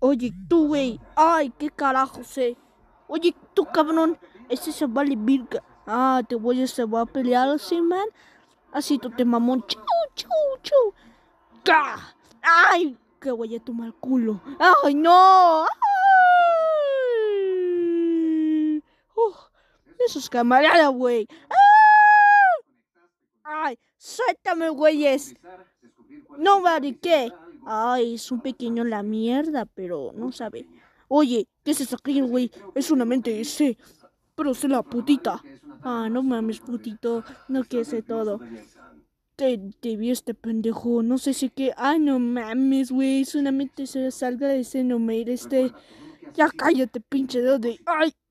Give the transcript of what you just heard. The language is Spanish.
Oye, tú, güey. Ay, qué carajo sé. Oye, tú, cabrón. Este se vale virga. Ah, se voy a pelear así, man. Así tú te mamón. Chau, chau, chau. ¡Ca! ¡Ay! Que voy a tomar culo. ¡Ay, no! ¡Ay! Eso es camarada, güey. ¡Ay! Suéltame, güeyes. No, vale, ¿qué? Ay, es un pequeño la mierda, pero no sabe. Oye, ¿qué es eso aquí, güey? Es una mente ese. Pero sé la putita. Ah, no mames, putito. No que sé todo. Te vi este pendejo. No sé si qué. Ay, no mames, güey. Solamente se salga de ese número. Ya cállate, pinche dedo de. ¡Ay!